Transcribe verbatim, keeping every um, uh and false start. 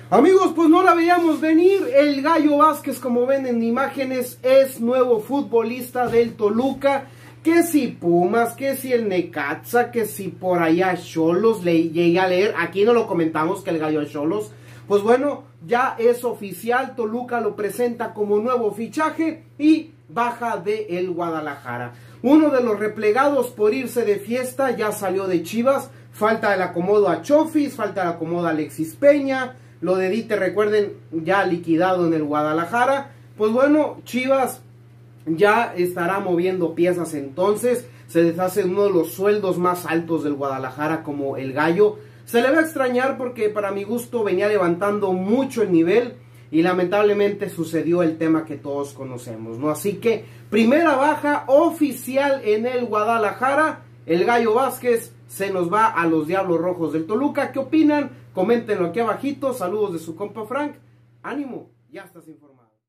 Amigos, pues no la veíamos venir. El Gallo Vázquez, como ven en imágenes, es nuevo futbolista del Toluca. Que si Pumas, que si el Necaxa, que si por allá Xolos, le llegué a leer, aquí no lo comentamos que el Gallo es Xolos. Pues bueno, ya es oficial, Toluca lo presenta como nuevo fichaje y baja de el Guadalajara. Uno de los replegados por irse de fiesta ya salió de Chivas. Falta el acomodo a Chofis, falta el acomodo a Alexis Peña. Lo de Dite, recuerden, ya liquidado en el Guadalajara. Pues bueno, Chivas ya estará moviendo piezas entonces. Se deshace uno de los sueldos más altos del Guadalajara como el Gallo. Se le va a extrañar porque para mi gusto venía levantando mucho el nivel. Y lamentablemente sucedió el tema que todos conocemos, ¿no? Así que primera baja oficial en el Guadalajara. El Gallo Vázquez se nos va a los Diablos Rojos del Toluca. ¿Qué opinan? Coméntenlo aquí abajito. Saludos de su compa Frank. Ánimo, ya estás informado.